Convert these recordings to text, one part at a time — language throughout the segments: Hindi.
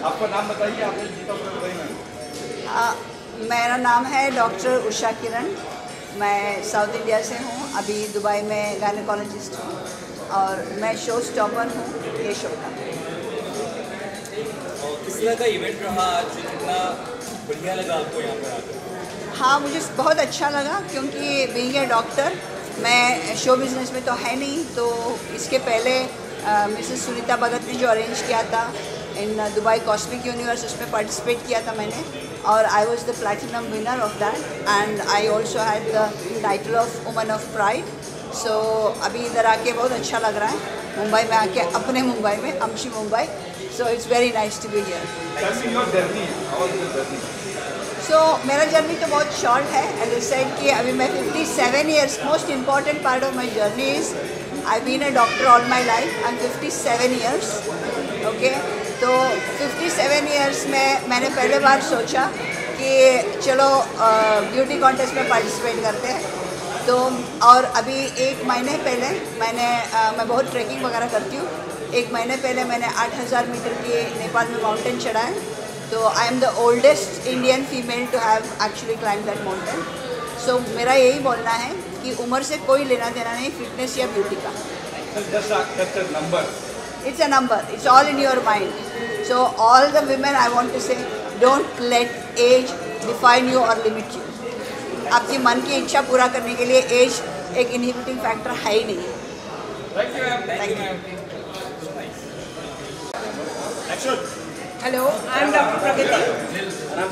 आपका नाम बताइए, आपने जीता दुबई में। मेरा नाम है डॉक्टर उषा किरण। मैं साउथ इंडिया से हूँ, अभी दुबई में गायनेकोलॉजिस्ट हूँ और मैं शो स्टॉपर हूँ ये शो का। किस तरह का इवेंट रहा आज, कितना बढ़िया लगा आपको यहाँ पर आकर? हाँ, मुझे बहुत अच्छा लगा क्योंकि बीइंग ए डॉक्टर मैं शो बिज़नेस में तो है नहीं, तो इसके पहले मिसेस सुनीता भगत ने जो अरेंज किया था इन दुबई कॉस्मिक यूनिवर्स, उसमें पार्टिसिपेट किया था मैंने और I was the platinum winner of that and I also had the title of woman of pride. So अभी इधर आके बहुत अच्छा लग रहा है, मुंबई में आके, अपने मुंबई में, अमशी Mumbai. So it's very nice to be here. So मेरा जर्नी तो बहुत शॉर्ट है, एज आई सेड कि अभी मैं 57 years, most important part of my journey is I been a doctor all my life. I am 57 years, okay. तो 57 ईयर्स में मैंने पहले बार सोचा कि चलो ब्यूटी कॉन्टेस्ट में पार्टिसिपेट करते हैं। तो और अभी 1 महीने पहले मैं बहुत ट्रैकिंग वगैरह करती हूँ। 1 महीने पहले मैंने 8000 मीटर की नेपाल में माउंटेन चढ़ाए। तो I am the oldest Indian female to have actually climb that mountain. So मेरा यही बोलना है कि उम्र से कोई लेना देना नहीं, फिटनेस या ब्यूटी का। It's a number. It's all in your mind. So all the women, I want to say, don't let age define you or limit you. आपकी मन की इच्छा पूरा करने के लिए एज एक इनहिबिटिंग फैक्टर है ही नहीं। Thank you, ma'am. Thank you, ma'am. Action. Hello, I am doctor Pragati.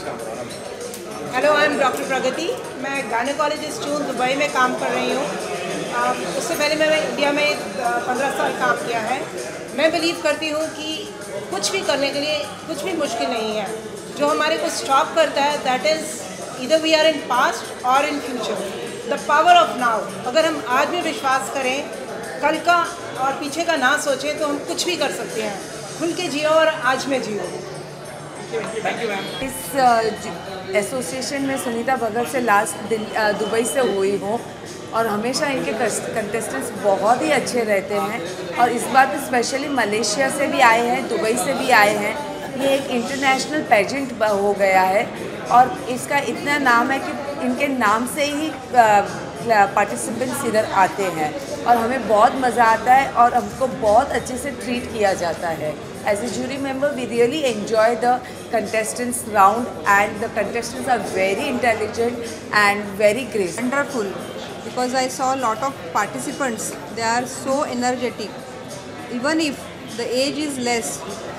Hello, I am doctor Pragati. मैं गायनेकोलॉजिस्ट हूँ, दुबई में काम कर रही हूँ। उससे पहले मैंने इंडिया में 15 साल काम किया है। मैं बिलीव करती हूँ कि कुछ भी करने के लिए कुछ भी मुश्किल नहीं है। जो हमारे को स्टॉप करता है that is either we are in past और in future. The power of now. अगर हम आज भी विश्वास करें, कल का और पीछे का ना सोचें, तो हम कुछ भी कर सकते हैं। खुल के जियो और आज में जियो। Thank you, ma'am. इस एसोसिएशन में सुनीता भगत से लास्ट दिन दुबई से हुई हूँ और हमेशा इनके कंटेस्टेंट्स बहुत ही अच्छे रहते हैं और इस बार तो स्पेशली मलेशिया से भी आए हैं, दुबई से भी आए हैं। ये एक इंटरनेशनल पेजेंट हो गया है और इसका इतना नाम है कि इनके नाम से ही पार्टिसिपेंट्स इधर आते हैं और हमें बहुत मज़ा आता है और हमको बहुत अच्छे से ट्रीट किया जाता है। As a jury member, we really enjoy the contestants round and the contestants are very intelligent and very graceful. Wonderful, because I saw a lot of participants. They are so energetic. Even if the age is less,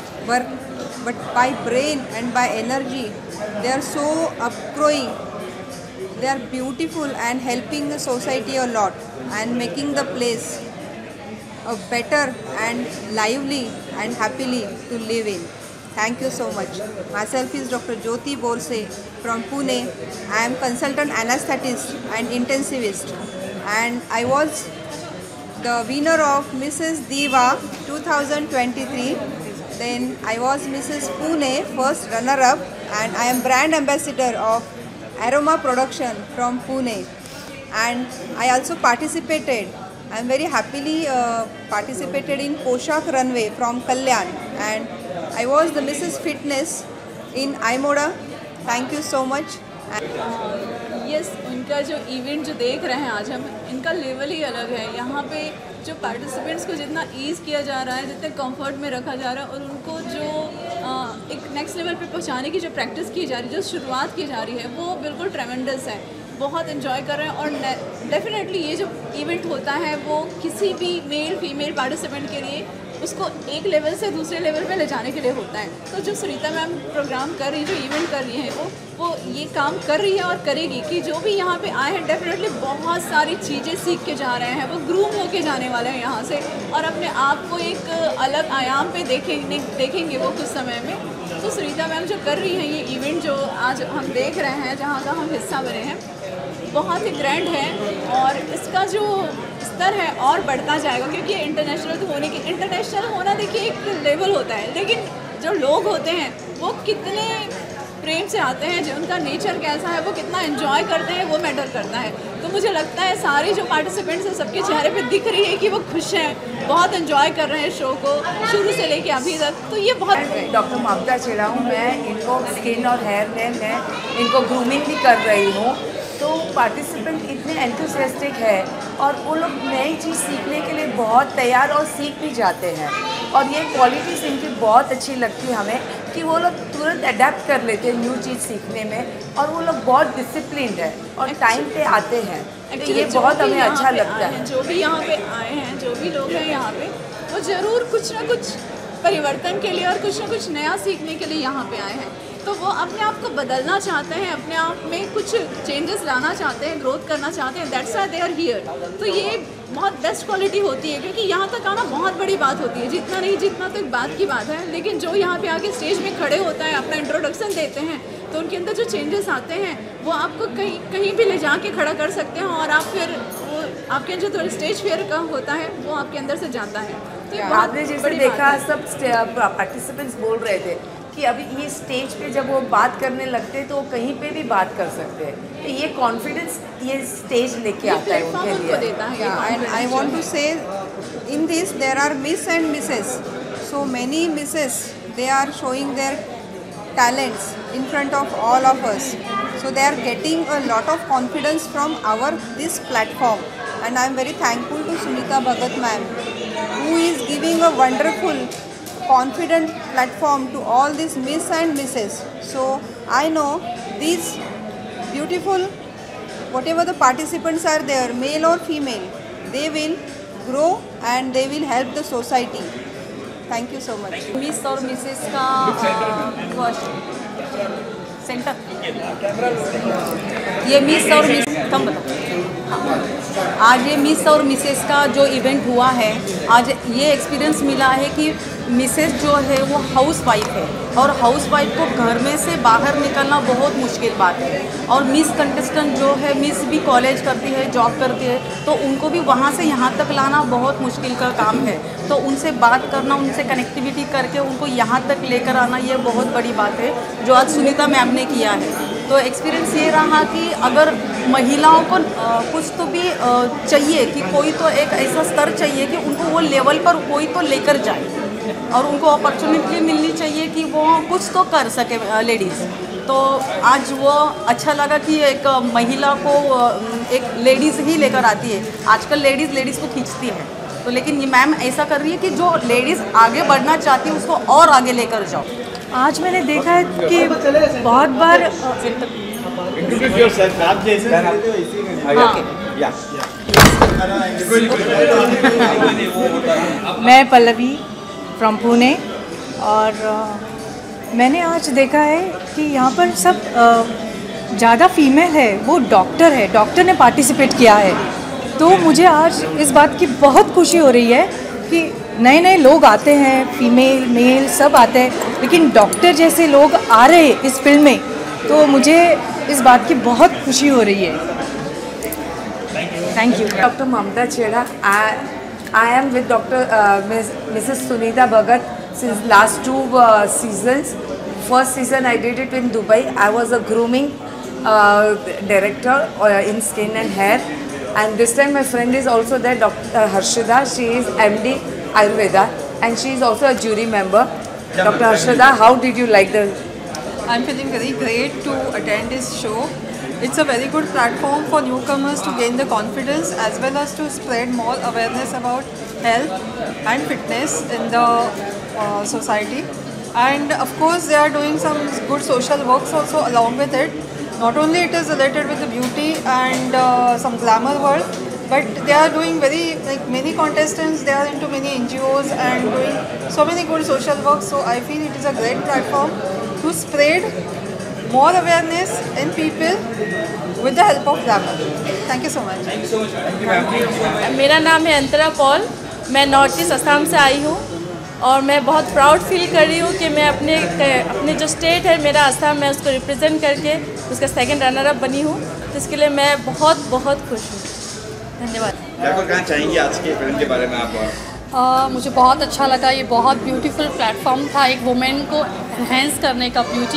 but by brain and by energy, they are so upgrowing. They are beautiful and helping the society a lot and making the place a better and lively and happily to live in. Thank you so much. Myself is Dr. Jyoti Borse from Pune. I am consultant anesthetist and intensivist and I was the winner of Mrs. Diva 2023. Then I was Mrs. Pune first runner up and I am brand ambassador of Aroma Production from Pune and I also participated. I am very happily participated in Poshak Runway from Kalyan and I was the Mrs. Fitness in IMODA. Thank you so much. Yes, उनका जो इवेंट जो देख रहे हैं आज हम, इनका लेवल ही अलग है। यहाँ पे जो पार्टिसिपेंट्स को जितना ईज़ किया जा रहा है, जितने कंफर्ट में रखा जा रहा है और उनको जो एक नेक्स्ट लेवल पे पहुँचाने की जो प्रैक्टिस की जा रही है, जो शुरुआत की जा रही है, वो बिल्कुल ट्रेमेंडस है। बहुत इन्जॉय कर रहे हैं और डेफिनेटली ये जो इवेंट होता है वो किसी भी मेल फीमेल पार्टिसिपेंट के लिए उसको एक लेवल से दूसरे लेवल पे ले जाने के लिए होता है। तो जो सुनीता मैम प्रोग्राम कर रही है, जो इवेंट कर रही है, वो ये काम कर रही है और करेगी कि जो भी यहाँ पे आए हैं डेफिनेटली बहुत सारी चीज़ें सीख के जा रहे हैं। वो ग्रूम होके जाने वाले हैं यहाँ से और अपने आप को एक अलग आयाम पे देखेंगे वो कुछ समय में। तो सुनीता मैम जो कर रही हैं ये इवेंट जो आज हम देख रहे हैं, जहाँ का हम हिस्सा बने हैं, बहुत ही ग्रैंड है और इसका जो स्तर है और बढ़ता जाएगा क्योंकि इंटरनेशनल होना देखिए एक लेवल होता है, लेकिन जो लोग होते हैं वो कितने प्रेम से आते हैं, जो उनका नेचर कैसा है, वो कितना एंजॉय करते हैं, वो मैटर करता है। तो मुझे लगता है सारे जो पार्टिसिपेंट्स हैं सबके चेहरे पे दिख रही है कि वो खुश हैं, बहुत एंजॉय कर रहे हैं शो को शुरू से लेके अभी तक। तो ये बहुत डॉक्टर ममता छेड़ा हूँ मैं, इनको स्किन और हेयर में मैं इनको ग्रूमिंग भी कर रही हूँ। तो पार्टिसिपेंट इतने एंथुसियास्टिक है और वो लोग नई चीज़ सीखने के लिए बहुत तैयार और सीख भी जाते हैं। और ये क्वालिटीज़ इनकी बहुत अच्छी लगती है हमें कि वो लोग तुरंत अडेप्ट कर लेते हैं न्यू चीज़ सीखने में, और वो लोग बहुत डिसिप्लिन्ड है और टाइम पे आते हैं। तो ये बहुत हमें अच्छा लगता है। जो भी यहाँ पे आए हैं, जो भी लोग हैं यहाँ पे, वो ज़रूर कुछ ना कुछ परिवर्तन के लिए और कुछ ना कुछ नया सीखने के लिए यहाँ पे आए हैं। तो वो अपने आप को बदलना चाहते हैं, अपने आप में कुछ चेंजेस लाना चाहते हैं, ग्रोथ करना चाहते हैं, that's why they are here. तो ये बहुत बेस्ट क्वालिटी होती है, क्योंकि यहाँ तक आना बहुत बड़ी बात होती है। जितना नहीं जितना तो एक बात की बात है, लेकिन जो यहाँ पे आके स्टेज में खड़े होता है, अपना इंट्रोडक्शन देते हैं, तो उनके अंदर जो चेंजेस आते हैं वो आपको कहीं भी ले जाके खड़ा कर सकते हैं, और आप फिर वो आपके जो थोड़ा स्टेज फेयर का होता है वो आपके अंदर से जाता है। तो आपने जैसे देखा सब पार्टिसिपेंट्स बोल रहे थे कि अभी ये स्टेज पे जब वो बात करने लगते हैं तो वो कहीं पे भी बात कर सकते हैं। तो ये कॉन्फिडेंस ये स्टेज लेके आता है उनके लिए। And I want to say, in this there are Miss and Misses. So many Misses, they are showing their talents in front of all of us. So they are getting a lot of confidence from this platform. And I am very thankful to Sunita Bhagat ma'am, who is giving a wonderful, confident platform to all these Miss and Misses. So I know these beautiful, whatever the participants are there, male or female, they will grow and they will help the society. Thank you so much. Miss और मिसेस का सेंटर, ये मिस और मिस कम बताओ। आज ये मिस और मिसेस का जो इवेंट हुआ है, आज ये एक्सपीरियंस मिला है कि मिसेस जो है वो हाउस वाइफ है, और हाउस वाइफ को घर में से बाहर निकलना बहुत मुश्किल बात है। और मिस कंटेस्टेंट जो है, मिस भी कॉलेज करती है, जॉब करती है, तो उनको भी वहाँ से यहाँ तक लाना बहुत मुश्किल का काम है। तो उनसे बात करना, उनसे कनेक्टिविटी करके उनको यहाँ तक लेकर आना, ये बहुत बड़ी बात है जो आज सुनीता मैम ने किया है। तो एक्सपीरियंस ये रहा कि अगर महिलाओं को कुछ तो भी चाहिए कि कोई तो एक ऐसा स्तर चाहिए कि उनको वो लेवल पर कोई तो लेकर जाए, और उनको अपॉर्चुनिटी मिलनी चाहिए कि वो कुछ तो कर सके लेडीज़। तो आज वो अच्छा लगा कि एक महिला को एक लेडीज़ ही लेकर आती है। आजकल लेडीज़ को खींचती है, तो लेकिन ये मैम ऐसा कर रही है कि जो लेडीज़ आगे बढ़ना चाहती है उसको और आगे लेकर जाओ। आज मैंने देखा है कि बहुत बार मैं पल्लवी फ्रॉम पुणे, और मैंने आज देखा है कि यहाँ पर सब ज़्यादा फीमेल है, वो डॉक्टर है, डॉक्टर ने पार्टिसिपेट किया है। तो मुझे आज इस बात की बहुत खुशी हो रही है कि नए नए लोग आते हैं, फीमेल मेल सब आते हैं, लेकिन डॉक्टर जैसे लोग आ रहे हैं इस फील्ड में, तो मुझे इस बात की बहुत खुशी हो रही है। Thank you. डॉक्टर ममता छेड़ा, I am with Mrs. Sunita Bhagat since last 2 seasons. First season I did it in Dubai. I was a grooming director in skin and hair, and this time my friend is also there, Dr. Harshada. She is MD Ayurveda, and she is also a jury member. Dr. Harshada, how did you like the? I'm feeling very great to attend this show. It's a very good platform for newcomers to gain the confidence as well as to spread more awareness about health and fitness in the society. And of course they are doing some good social works also along with it. Not only it is related with the beauty and some glamour world, but they are doing many contestants, they are into many NGOs and doing so many good social work. So I feel it is a great platform to spread more awareness in people with the help of glamour. Thank you so much. Thank you so much. Thank you. मेरा नाम है अंतरा पॉल, मैं नॉर्थ ईस्ट असम से आई हूँ, और मैं बहुत प्राउड फील कर रही हूँ कि मैं अपने जो स्टेट है मेरा असम, मैं उसको रिप्रेजेंट करके उसका सेकंड रनर अप बनी हूँ। तो इसके लिए मैं बहुत बहुत खुश हूँ। धन्यवाद। क्या कहना चाहेंगी आज के फिल्म के बारे में आप? मुझे बहुत अच्छा लगा। ये बहुत ब्यूटीफुल प्लेटफॉर्म था एक वुमेन को एनहेंस करने का, ब्यूटी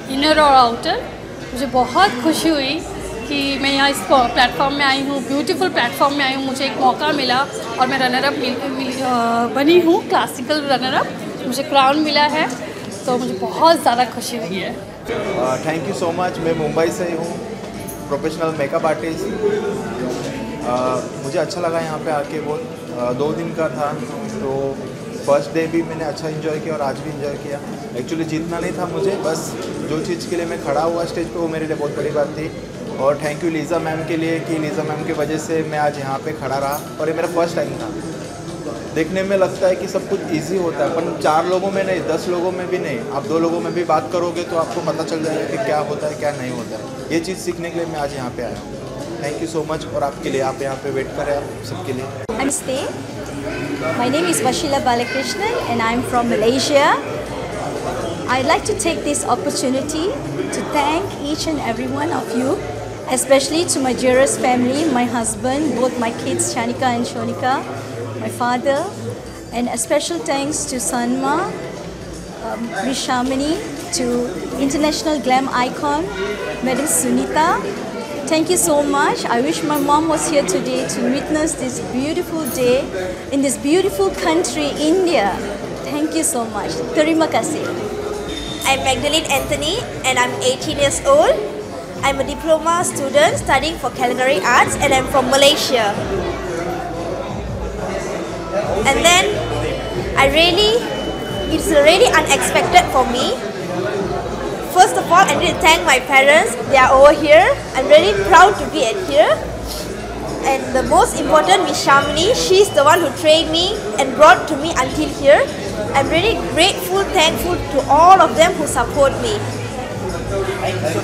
इनर और आउटर। मुझे बहुत खुशी हुई कि मैं यहाँ इस प्लेटफॉर्म में आई हूँ, ब्यूटीफुल प्लेटफॉर्म में आई हूँ। मुझे एक मौका मिला और मैं रनर अप बनी हूँ, क्लासिकल रनर अप। मुझे क्राउन मिला है, तो मुझे बहुत ज़्यादा खुशी हुई है। Thank you so much. मैं मुंबई से हूँ, प्रोफेशनल मेकअप आर्टिस्ट। मुझे अच्छा लगा यहाँ पे आके। बहुत 2 दिन का था, तो फर्स्ट डे भी मैंने अच्छा इन्जॉय किया और आज भी इन्जॉय किया। एक्चुअली जीतना नहीं था मुझे, बस जो चीज़ के लिए मैं खड़ा हुआ स्टेज पे वो मेरे लिए बहुत बड़ी बात थी। और थैंक यू लीज़ा मैम के लिए कि लीज़ा मैम की वजह से मैं आज यहाँ पे खड़ा रहा। और ये मेरा फर्स्ट टाइम था। देखने में लगता है कि सब कुछ इजी होता है, पर 4 लोगों में नहीं, 10 लोगों में भी नहीं, आप 2 लोगों में भी बात करोगे तो आपको पता चल जाएगा कि क्या होता है क्या नहीं होता है। ये चीज़ सीखने के लिए मैं आज यहाँ पे आया हूँ। Thank you so much. और आपके लिए, आप यहाँ पे वेट करें आप सबके लिए। Namaste. My name is Vashila Balakrishnan and I'm from Malaysia. I'd like to take this opportunity to thank each and every one of you, especially to my dearest family, my husband, both my kids Shanika and Shonika, my father, and a special thanks to Sanma, Miss Shamini, to international glam icon, Madam Sunita. Thank you so much. I wish my mom was here today to witness this beautiful day in this beautiful country, India. Thank you so much. Terima kasih. I'm Magdalene Anthony and I'm 18 years old. I'm a diploma student studying for culinary arts and I'm from Malaysia. And then it's really unexpected for me. First of all, I need to thank my parents. They are over here. I'm really proud to be at here. And the most important, Miss Shamini, she's the one who trained me and brought to me until here. I'm really grateful, thankful to all of them who support me.